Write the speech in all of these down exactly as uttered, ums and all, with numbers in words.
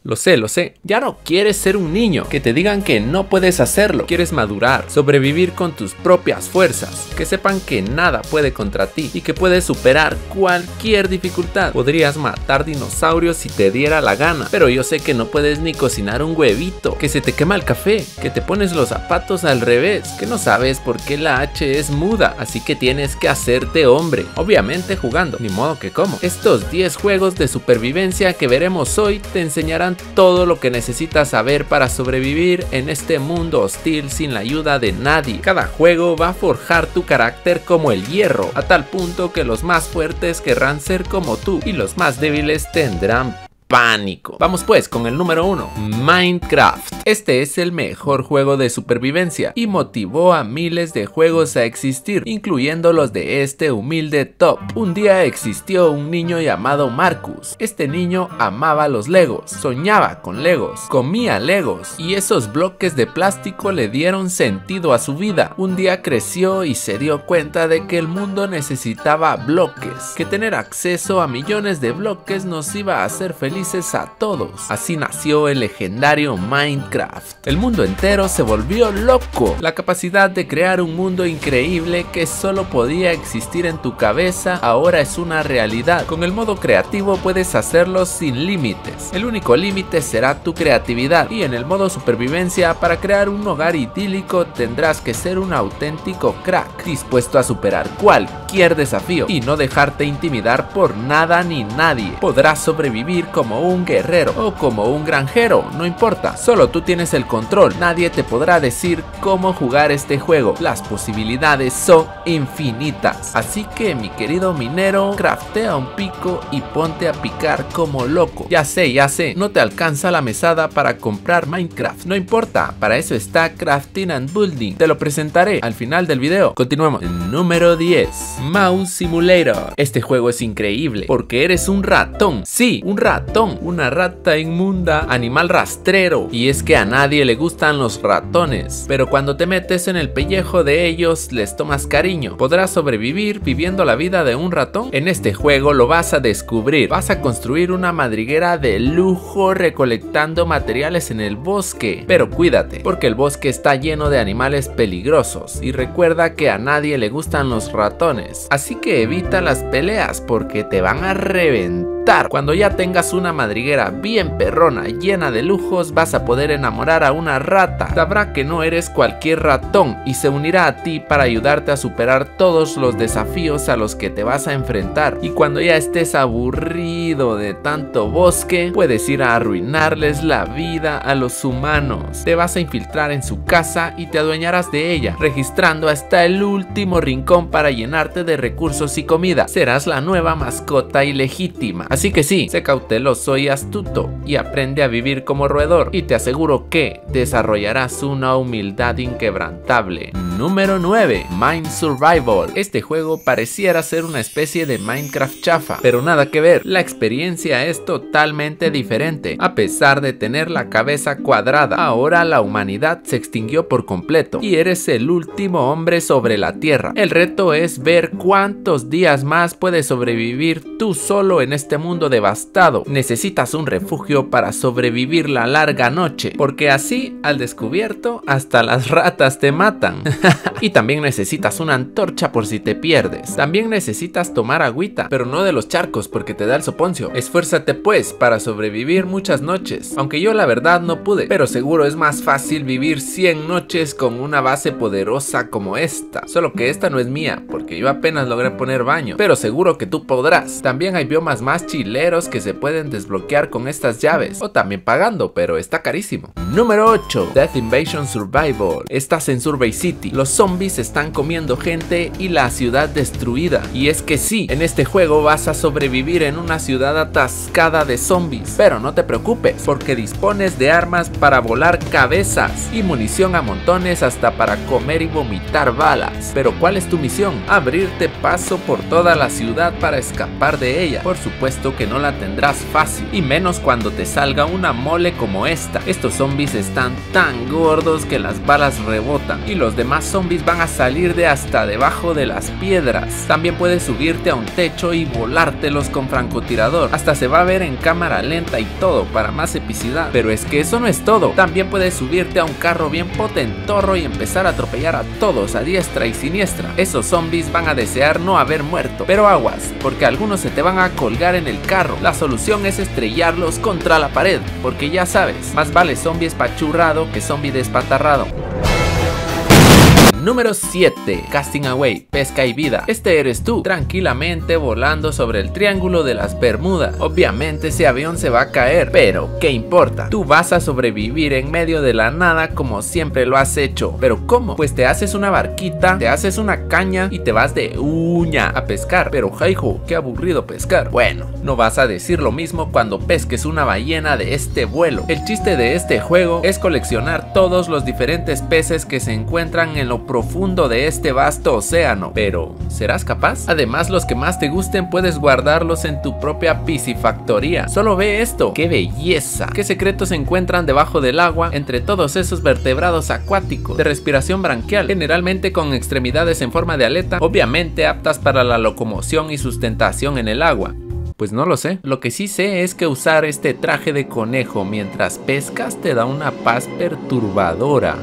Lo sé, lo sé. Ya no quieres ser un niño, que te digan que no puedes hacerlo. Quieres madurar, sobrevivir con tus propias fuerzas, que sepan que nada puede contra ti y que puedes superar cualquier dificultad. Podrías matar dinosaurios si te diera la gana, pero yo sé que no puedes ni cocinar un huevito, que se te quema el café, que te pones los zapatos al revés, que no sabes por qué la H es muda, así que tienes que hacerte hombre, obviamente jugando, ni modo que como. Estos diez juegos de supervivencia que veremos hoy te enseñarán todo lo que necesitas saber para sobrevivir en este mundo hostil sin la ayuda de nadie. Cada juego va a forjar tu carácter como el hierro, a tal punto que los más fuertes querrán ser como tú y los más débiles tendrán pánico. Vamos pues con el número uno, Minecraft. Este es el mejor juego de supervivencia y motivó a miles de juegos a existir, incluyendo los de este humilde top. Un día existió un niño llamado Marcus. Este niño amaba los Legos, soñaba con Legos, comía Legos y esos bloques de plástico le dieron sentido a su vida. Un día creció y se dio cuenta de que el mundo necesitaba bloques, que tener acceso a millones de bloques nos iba a hacer felices a todos. Así nació el legendario Minecraft. El mundo entero se volvió loco. La capacidad de crear un mundo increíble que solo podía existir en tu cabeza ahora es una realidad. Con el modo creativo puedes hacerlo sin límites. El único límite será tu creatividad, y en el modo supervivencia, para crear un hogar idílico tendrás que ser un auténtico crack, dispuesto a superar cualquier desafío y no dejarte intimidar por nada ni nadie. Podrás sobrevivir como como un guerrero o como un granjero, no importa, solo tú tienes el control. Nadie te podrá decir cómo jugar este juego. Las posibilidades son infinitas, así que mi querido minero, craftea un pico y ponte a picar como loco. Ya sé, ya sé, no te alcanza la mesada para comprar Minecraft, no importa, para eso está Crafting and Building, te lo presentaré al final del video. Continuemos. Número diez, Mouse Simulator. Este juego es increíble porque eres un ratón, sí, un ratón, una rata inmunda, animal rastrero, y es que a nadie le gustan los ratones, pero cuando te metes en el pellejo de ellos les tomas cariño. ¿Podrás sobrevivir viviendo la vida de un ratón? En este juego lo vas a descubrir. Vas a construir una madriguera de lujo recolectando materiales en el bosque, pero cuídate porque el bosque está lleno de animales peligrosos, y recuerda que a nadie le gustan los ratones, así que evita las peleas porque te van a reventar. Cuando ya tengas una madriguera bien perrona, llena de lujos, vas a poder enamorar a una rata. Sabrá que no eres cualquier ratón y se unirá a ti para ayudarte a superar todos los desafíos a los que te vas a enfrentar. Y cuando ya estés aburrido de tanto bosque, puedes ir a arruinarles la vida a los humanos. Te vas a infiltrar en su casa y te adueñarás de ella, registrando hasta el último rincón para llenarte de recursos y comida. Serás la nueva mascota ilegítima. Así que sí, sé cauteloso y astuto y aprende a vivir como roedor, y te aseguro que desarrollarás una humildad inquebrantable. Número nueve, Mine Survival. Este juego pareciera ser una especie de Minecraft chafa, pero nada que ver. La experiencia es totalmente diferente. A pesar de tener la cabeza cuadrada, ahora la humanidad se extinguió por completo y eres el último hombre sobre la tierra. El reto es ver cuántos días más puedes sobrevivir tú solo en este mundo devastado. Necesitas un refugio para sobrevivir la larga noche, porque así al descubierto hasta las ratas te matan. Y también necesitas una antorcha por si te pierdes. También necesitas tomar agüita, pero no de los charcos porque te da el soponcio. Esfuérzate pues para sobrevivir muchas noches, aunque yo la verdad no pude, pero seguro es más fácil vivir cien noches con una base poderosa como esta. Solo que esta no es mía porque yo apenas logré poner baño, pero seguro que tú podrás. También hay biomas más chileros que se pueden desbloquear con estas llaves, o también pagando, pero está carísimo. Número ocho, Death Invasion Survival. Estás en Survey City, los zombies están comiendo gente y la ciudad destruida. Y es que sí, en este juego vas a sobrevivir en una ciudad atascada de zombies, pero no te preocupes porque dispones de armas para volar cabezas y munición a montones hasta para comer y vomitar balas. Pero ¿cuál es tu misión? Abrir abrirte paso por toda la ciudad para escapar de ella. Por supuesto que no la tendrás fácil, y menos cuando te salga una mole como esta. Estos zombies están tan gordos que las balas rebotan, y los demás zombies van a salir de hasta debajo de las piedras. También puedes subirte a un techo y volártelos con francotirador, hasta se va a ver en cámara lenta y todo para más epicidad. Pero es que eso no es todo, también puedes subirte a un carro bien potentorro y empezar a atropellar a todos a diestra y siniestra. Esos zombies van a desear no haber muerto, pero aguas, porque algunos se te van a colgar en el carro. La solución es estrellarlos contra la pared, porque ya sabes, más vale zombie espachurrado que zombie despatarrado. Número siete. Casting Away, pesca y vida. Este eres tú, tranquilamente volando sobre el triángulo de las Bermudas. Obviamente ese avión se va a caer, pero ¿qué importa? Tú vas a sobrevivir en medio de la nada como siempre lo has hecho. ¿Pero cómo? Pues te haces una barquita, te haces una caña y te vas de uña a pescar. Pero jaijo, qué aburrido pescar. Bueno, no vas a decir lo mismo cuando pesques una ballena de este vuelo. El chiste de este juego es coleccionar todos los diferentes peces que se encuentran en lo profundo de este vasto océano. Pero, ¿serás capaz? Además, los que más te gusten puedes guardarlos en tu propia piscifactoría. Solo ve esto, ¡qué belleza! ¿Qué secretos se encuentran debajo del agua entre todos esos vertebrados acuáticos de respiración branquial, generalmente con extremidades en forma de aleta, obviamente aptas para la locomoción y sustentación en el agua? Pues no lo sé. Lo que sí sé es que usar este traje de conejo mientras pescas te da una paz perturbadora.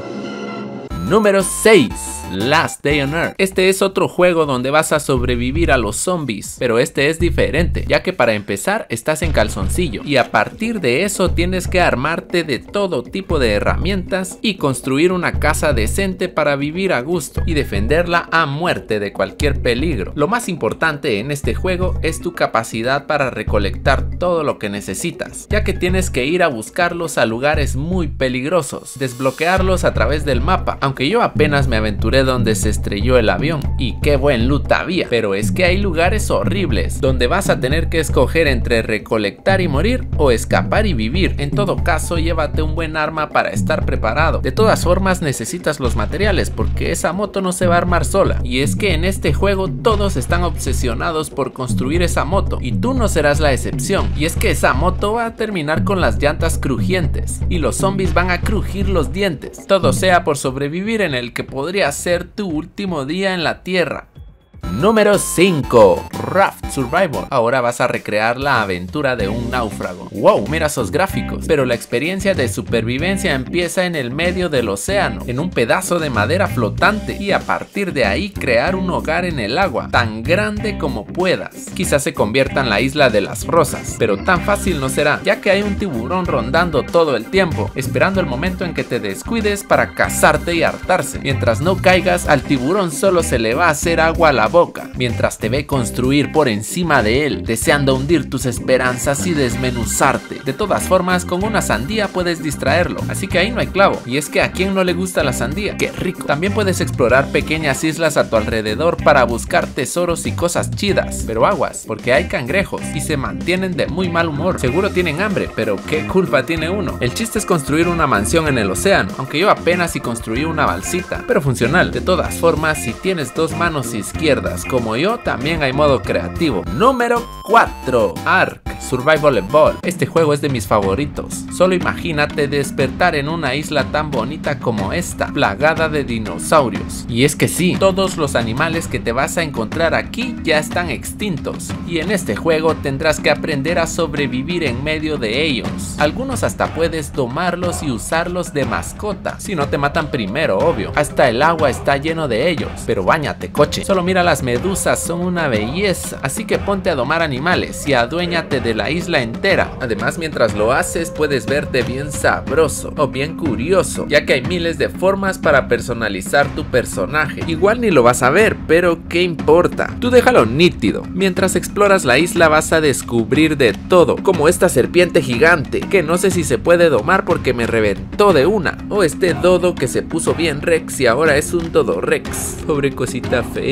Número seis. Last Day on Earth. Este es otro juego donde vas a sobrevivir a los zombies, pero este es diferente, ya que para empezar estás en calzoncillo y a partir de eso tienes que armarte de todo tipo de herramientas y construir una casa decente para vivir a gusto y defenderla a muerte de cualquier peligro. Lo más importante en este juego es tu capacidad para recolectar todo lo que necesitas, ya que tienes que ir a buscarlos a lugares muy peligrosos, desbloquearlos a través del mapa, aunque yo apenas me aventuré donde se estrelló el avión y qué buen loot había, pero es que hay lugares horribles donde vas a tener que escoger entre recolectar y morir o escapar y vivir. En todo caso, llévate un buen arma para estar preparado. De todas formas necesitas los materiales porque esa moto no se va a armar sola, y es que en este juego todos están obsesionados por construir esa moto y tú no serás la excepción, y es que esa moto va a terminar con las llantas crujientes y los zombies van a crujir los dientes, todo sea por sobrevivir en el que podría ser tu último día en la tierra. Número cinco. Raft Survivor. Ahora vas a recrear la aventura de un náufrago. Wow, mira esos gráficos. Pero la experiencia de supervivencia empieza en el medio del océano, en un pedazo de madera flotante, y a partir de ahí crear un hogar en el agua, tan grande como puedas. Quizás se convierta en la isla de las rosas, pero tan fácil no será, ya que hay un tiburón rondando todo el tiempo, esperando el momento en que te descuides para cazarte y hartarse. Mientras no caigas, al tiburón solo se le va a hacer agua a la boca, mientras te ve construir por encima de él, deseando hundir tus esperanzas y desmenuzarte. De todas formas, con una sandía puedes distraerlo, así que ahí no hay clavo. Y es que a quién no le gusta la sandía, ¡qué rico! También puedes explorar pequeñas islas a tu alrededor para buscar tesoros y cosas chidas, pero aguas, porque hay cangrejos y se mantienen de muy mal humor. Seguro tienen hambre, pero ¿qué culpa tiene uno? El chiste es construir una mansión en el océano, aunque yo apenas si construí una balsita, pero funcional. De todas formas, si tienes dos manos izquierdas como yo, también hay modo creativo. Número cuatro. Ark Survival Evolved. Este juego es de mis favoritos. Solo imagínate despertar en una isla tan bonita como esta, plagada de dinosaurios. Y es que sí, todos los animales que te vas a encontrar aquí ya están extintos, y en este juego tendrás que aprender a sobrevivir en medio de ellos. Algunos hasta puedes domarlos y usarlos de mascota, si no te matan primero, obvio. Hasta el agua está lleno de ellos, pero báñate, coche. Solo mira, las medusas son una belleza, así que ponte a domar animales y aduéñate de la isla entera. Además, mientras lo haces puedes verte bien sabroso o bien curioso, ya que hay miles de formas para personalizar tu personaje. Igual ni lo vas a ver, pero ¿qué importa? Tú déjalo nítido. Mientras exploras la isla vas a descubrir de todo, como esta serpiente gigante, que no sé si se puede domar porque me reventó de una, o este dodo que se puso bien rex y ahora es un dodo rex. Pobre cosita fea. Lo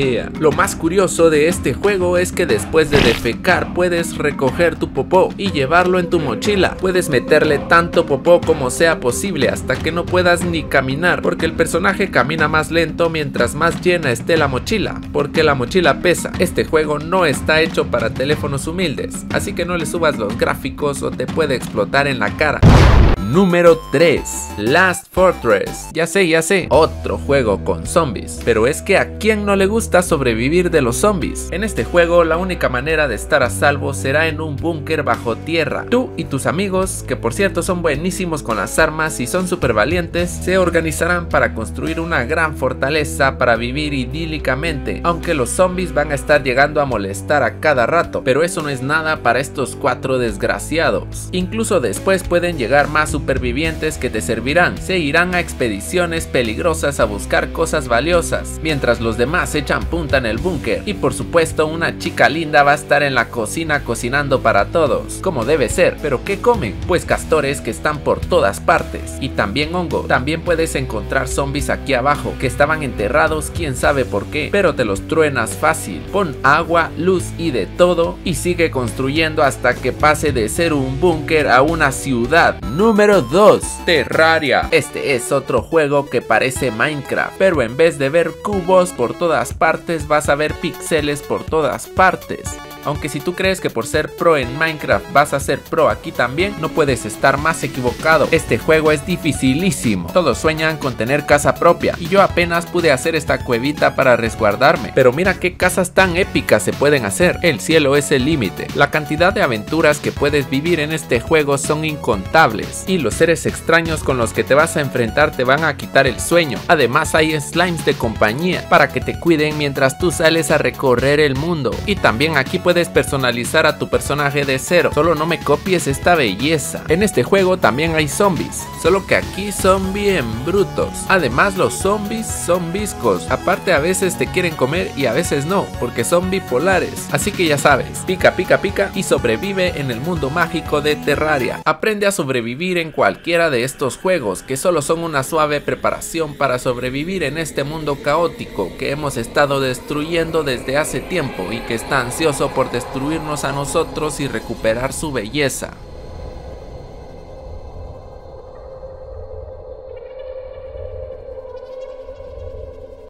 Lo más curioso de este juego es que después de defecar puedes recoger tu popó y llevarlo en tu mochila. Puedes meterle tanto popó como sea posible hasta que no puedas ni caminar, porque el personaje camina más lento mientras más llena esté la mochila, porque la mochila pesa. Este juego no está hecho para teléfonos humildes, así que no le subas los gráficos o te puede explotar en la cara. Número tres. Last Fortress. Ya sé, ya sé, otro juego con zombies. Pero es que ¿a quién no le gusta sobrevivir de los zombies? En este juego la única manera de estar a salvo será en un búnker bajo tierra. Tú y tus amigos, que por cierto son buenísimos con las armas y son súper valientes, se organizarán para construir una gran fortaleza para vivir idílicamente, aunque los zombies van a estar llegando a molestar a cada rato. Pero eso no es nada para estos cuatro desgraciados. Incluso después pueden llegar más supervivientes que te servirán. Se irán a expediciones peligrosas a buscar cosas valiosas, mientras los demás echan punta en el búnker. Y por supuesto una chica linda va a estar en la cocina cocinando para todos, como debe ser. ¿Pero qué comen? Pues castores que están por todas partes, y también hongo. También puedes encontrar zombies aquí abajo, que estaban enterrados quién sabe por qué, pero te los truenas fácil. Pon agua, luz y de todo, y sigue construyendo hasta que pase de ser un búnker a una ciudad. Número dos. Terraria. Este es otro juego que parece Minecraft, pero en vez de ver cubos por todas partes vas a ver píxeles por todas partes. Aunque si tú crees que por ser pro en Minecraft vas a ser pro aquí también, no puedes estar más equivocado. Este juego es dificilísimo. Todos sueñan con tener casa propia, y yo apenas pude hacer esta cuevita para resguardarme. Pero mira qué casas tan épicas se pueden hacer. El cielo es el límite. La cantidad de aventuras que puedes vivir en este juego son incontables, y los seres extraños con los que te vas a enfrentar te van a quitar el sueño. Además hay slimes de compañía para que te cuiden mientras tú sales a recorrer el mundo. Y también aquí puedes Puedes personalizar a tu personaje de cero. Solo no me copies esta belleza. En este juego también hay zombies, solo que aquí son bien brutos. Además los zombies son viscos. Aparte a veces te quieren comer y a veces no, porque son bipolares. Así que ya sabes, pica pica pica y sobrevive en el mundo mágico de Terraria. Aprende a sobrevivir en cualquiera de estos juegos, que solo son una suave preparación para sobrevivir en este mundo caótico que hemos estado destruyendo desde hace tiempo y que está ansioso por destruirnos a nosotros y recuperar su belleza.